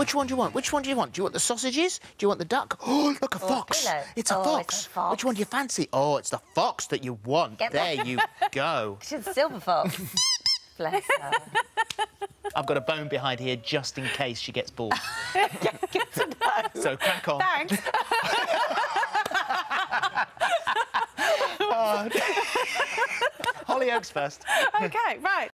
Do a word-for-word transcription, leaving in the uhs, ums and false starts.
Which one do you want? Which one do you want? Do you want the sausages? Do you want the duck? Oh, look, a fox. Phillip. It's a, oh, fox. it's a fox. Which one do you fancy? Oh, it's the fox that you want. Get there that. you go. She's a silver fox. Bless her. I've got a bone behind here just in case she gets bored. Get to know. So crack on. Thanks. Oh. Hollyoaks first. OK, right.